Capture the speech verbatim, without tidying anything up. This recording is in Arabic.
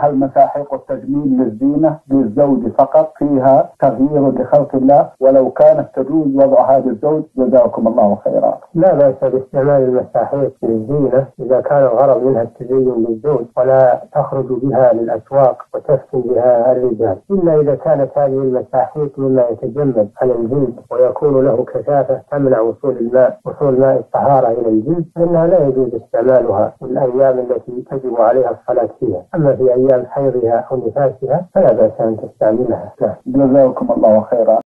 هل مساحيق التجميل للزينة للزوج فقط فيها تغيير لخلق الله؟ ولو كانت تجوز وضعها للزوج جزاكم الله خيرا. لا بأس باستعمال المساحيق للزينة إذا كان الغرض منها التزين للزوج، ولا تخرج بها للأسواق وتفتن بها الرجال، إلا إذا كانت هذه المساحيق مما يتجمد على الجلد ويكون له كثافة تمنع وصول الماء وصول ماء الطهارة إلى الجلد، فإنها لا يجوز استعمالها في الأيام التي تجب عليها الصلاة فيها. أما في أيام حيضها أو نفاسها فلا بأس أن تستعملها. جزاكم الله خيرا.